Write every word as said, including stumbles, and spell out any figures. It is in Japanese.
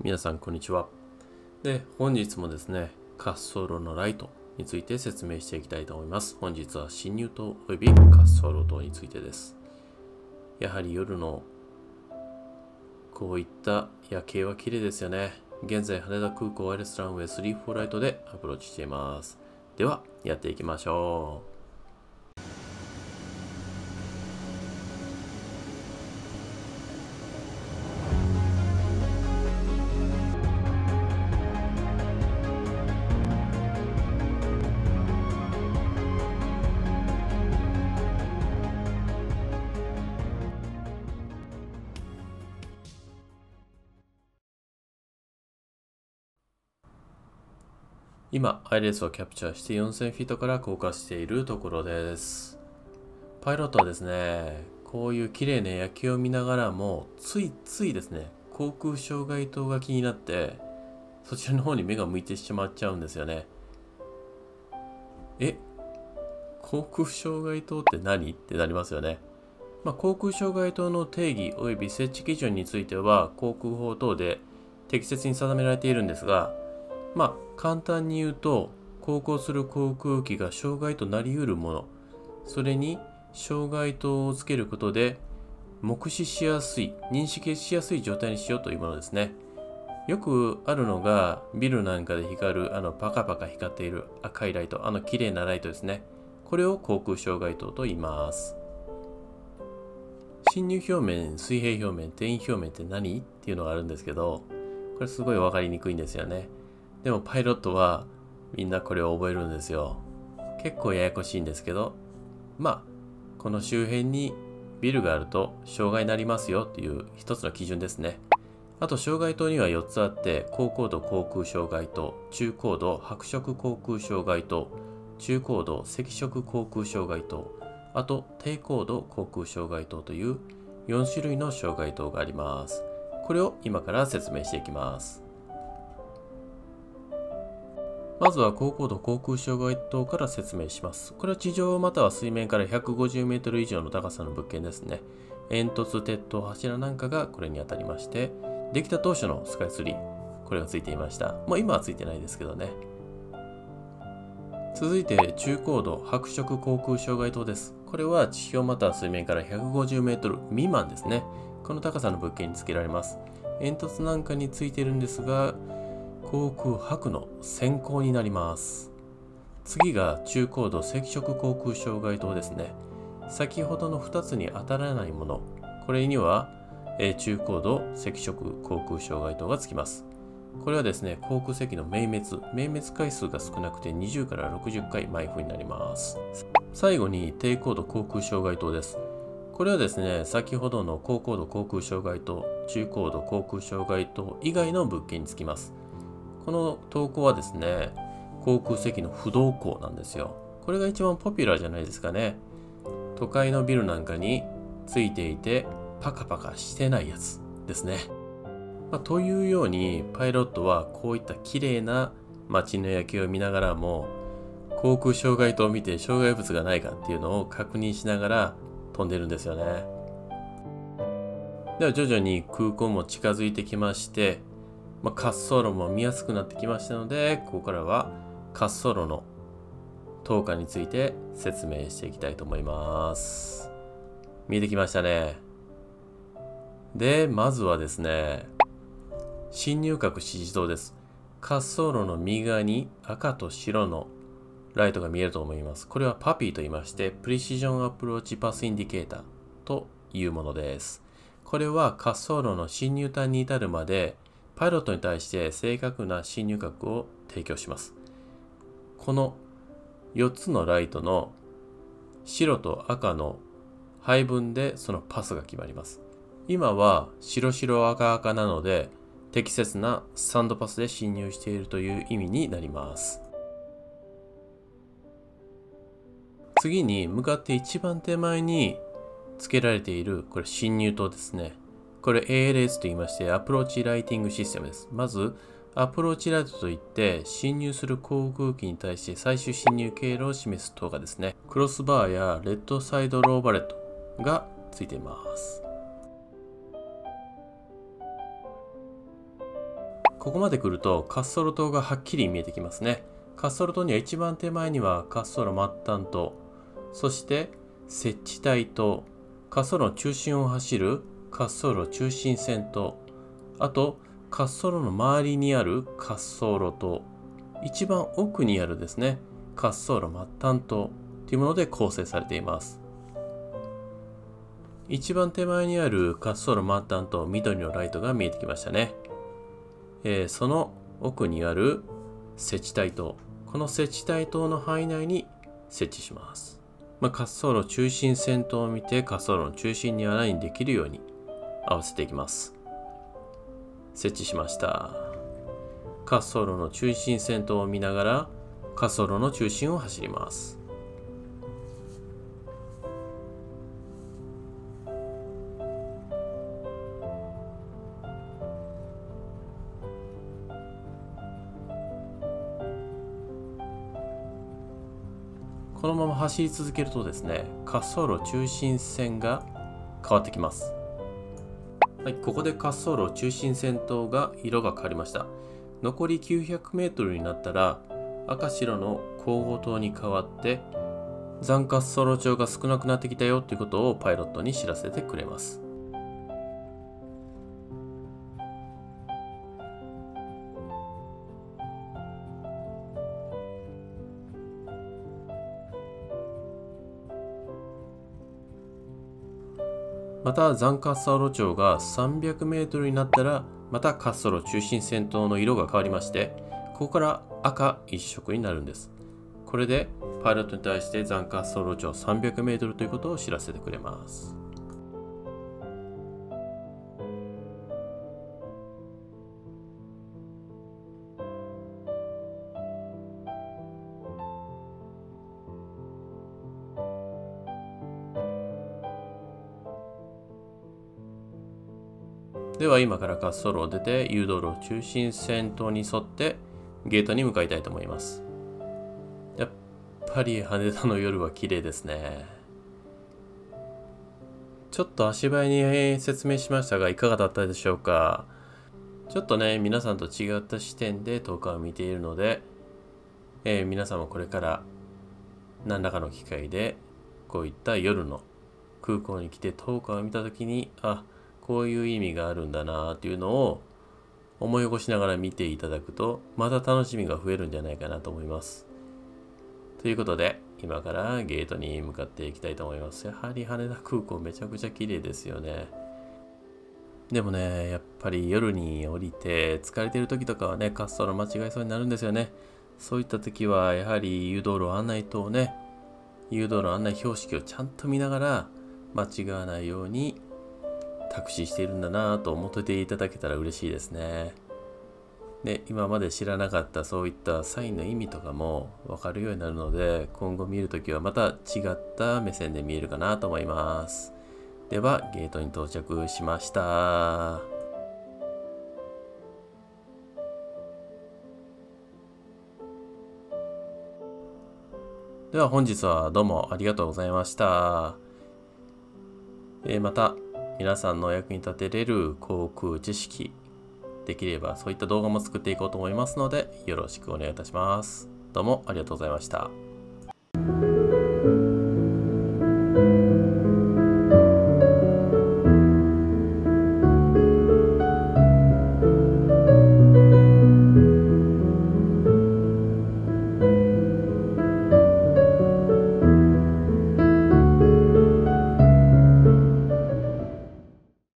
皆さんこんにちは。で、本日もですね、滑走路のライトについて説明していきたいと思います。本日は進入灯および滑走路灯についてです。やはり夜のこういった夜景は綺麗ですよね。現在羽田空港ワイヤレスランウェイスリーフォーライトでアプローチしています。では、やっていきましょう。今、アイレースをキャプチャーしてよんせんフィートから降下しているところです。パイロットはですね、こういう綺麗な夜景を見ながらも、ついついですね、航空障害灯が気になって、そちらの方に目が向いてしまっちゃうんですよね。え、航空障害灯って何ってなりますよね。まあ、航空障害灯の定義及び設置基準については、航空法等で適切に定められているんですが、まあ、簡単に言うと、航行する航空機が障害となりうるもの、それに障害灯をつけることで、目視しやすい、認識しやすい状態にしようというものですね。よくあるのが、ビルなんかで光る、あのパカパカ光っている赤いライト、あの綺麗なライトですね。これを航空障害灯と言います。進入表面、水平表面、定員表面って何っていうのがあるんですけど、これすごい分かりにくいんですよね。でもパイロットはみんなこれを覚えるんですよ。結構ややこしいんですけど、まあ、この周辺にビルがあると障害になりますよっていう一つの基準ですね。あと障害灯にはよっつあって、高高度航空障害灯、中高度白色航空障害灯、中高度赤色航空障害灯、あと低高度航空障害灯というよん種類の障害灯があります。これを今から説明していきます。まずは高高度航空障害灯から説明します。これは地上または水面からひゃくごじゅうメートル以上の高さの物件ですね。煙突、鉄塔、柱なんかがこれに当たりまして、できた当初のスカイツリー、これがついていました。もう今はついてないですけどね。続いて中高度白色航空障害灯です。これは地表または水面からひゃくごじゅうメートル未満ですね。この高さの物件につけられます。煙突なんかについているんですが、航空白の先行になります。次が中高度赤色航空障害灯ですね。先ほどのふたつに当たらないもの、これには、えー、中高度赤色航空障害灯がつきます。これはですね、航空席の明滅、明滅回数が少なくてにじゅうからろくじゅっかい毎分になります。最後に低高度航空障害灯です。これはですね、先ほどの高高度航空障害灯、中高度航空障害灯以外の物件につきます。この灯光はですね、航空席の不動光なんですよ。これが一番ポピュラーじゃないですかね。都会のビルなんかについていてパカパカしてないやつですね。まあ、というようにパイロットはこういった綺麗な街の夜景を見ながらも、航空障害灯を見て障害物がないかっていうのを確認しながら飛んでるんですよね。では徐々に空港も近づいてきまして、まあ、滑走路も見やすくなってきましたので、ここからは滑走路の灯火について説明していきたいと思います。見えてきましたね。で、まずはですね、進入角指示灯です。滑走路の右側に赤と白のライトが見えると思います。これはパピーと言いまして、プレシジョンアプローチパスインディケーターというものです。これは滑走路の進入端に至るまで、パイロットに対して正確な進入角を提供します。このよっつのライトの白と赤の配分でそのパスが決まります。今は白白赤赤なので、適切なスタンドパスで進入しているという意味になります。次に向かって一番手前に付けられているこれ進入灯ですね。これ エーエルエス と言いましてアプローチライティングシステムです。まずアプローチライトといって進入する航空機に対して最終進入経路を示す灯がですね、クロスバーやレッドサイドローバレットがついています。 ここまで来ると滑走路灯がはっきり見えてきますね。滑走路灯には一番手前には滑走路末端と、そして設置帯と、滑走路の中心を走る滑走路中心線と、あと滑走路の周りにある滑走路と、一番奥にあるですね、滑走路末端とというもので構成されています。一番手前にある滑走路末端と緑のライトが見えてきましたね。えー、その奥にある設置帯と、この設置帯灯の範囲内に設置します。まあ、滑走路中心線灯を見て滑走路の中心にアラインできるように合わせていきます。設置しました。滑走路の中心線灯を見ながら滑走路の中心を走ります。このまま走り続けるとですね、滑走路中心線が変わってきます。はい、ここで滑走路中心線灯が色が変わりました。残りきゅうひゃくメートルになったら赤白の交互灯に変わって残滑走路長が少なくなってきたよということをパイロットに知らせてくれます。また残滑走路長がさんびゃくメートルになったらまた滑走路中心線灯の色が変わりまして、ここから赤一色になるんです。これでパイロットに対して残滑走路長さんびゃくメートルということを知らせてくれます。では今から滑走路を出て誘導路中心線灯に沿ってゲートに向かいたいと思います。やっぱり羽田の夜は綺麗ですね。ちょっと足早に説明しましたがいかがだったでしょうか。ちょっとね、皆さんと違った視点で灯火を見ているので、えー、皆さんもこれから何らかの機会でこういった夜の空港に来て灯火を見たときに、あ、こういう意味があるんだなっていうのを思い起こしながら見ていただくとまた楽しみが増えるんじゃないかなと思います。ということで今からゲートに向かっていきたいと思います。やはり羽田空港めちゃくちゃ綺麗ですよね。でもね、やっぱり夜に降りて疲れてる時とかはね、滑走路間違えそうになるんですよね。そういった時はやはり誘導路案内灯をね、誘導路案内標識をちゃんと見ながら間違わないようにタクシーしているんだなぁと思ってていただけたら嬉しいですね。で、今まで知らなかったそういったサインの意味とかも分かるようになるので、今後見るときはまた違った目線で見えるかなと思います。では、ゲートに到着しました。では本日はどうもありがとうございました。えー、また皆さんのお役に立てれる航空知識、できればそういった動画も作っていこうと思いますのでよろしくお願いいたします。どうもありがとうございました。